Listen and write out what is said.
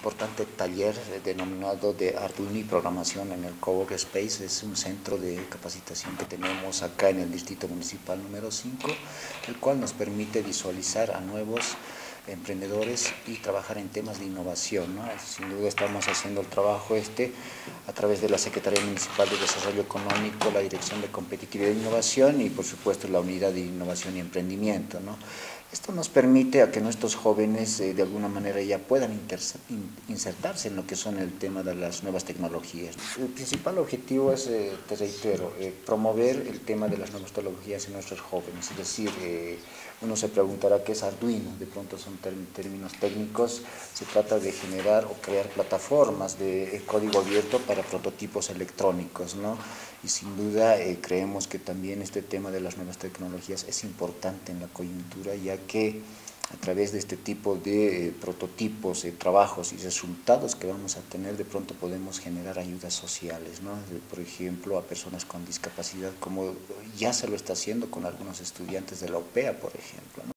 importante taller denominado de Arduino y programación en el Cowork Space. Es un centro de capacitación que tenemos acá en el Distrito Municipal número 5, el cual nos permite visualizar a nuevos emprendedores y trabajar en temas de innovación, ¿no? Sin duda estamos haciendo el trabajo a través de la Secretaría Municipal de Desarrollo Económico, la Dirección de Competitividad e Innovación y por supuesto la Unidad de Innovación y Emprendimiento, ¿no? Esto nos permite a que nuestros jóvenes de alguna manera ya puedan insertarse en lo que son el tema de las nuevas tecnologías. El principal objetivo es, te reitero, promover el tema de las nuevas tecnologías en nuestros jóvenes, es decir, uno se preguntará qué es Arduino, de pronto son términos técnicos, se trata de generar o crear plataformas de código abierto para prototipos electrónicos, ¿no? Y sin duda creemos que también este tema de las nuevas tecnologías es importante en la coyuntura, ya que a través de este tipo de prototipos, trabajos y resultados que vamos a tener, de pronto podemos generar ayudas sociales, ¿no? Por ejemplo, a personas con discapacidad, como ya se lo está haciendo con algunos estudiantes de la UPEA, por ejemplo, ¿no?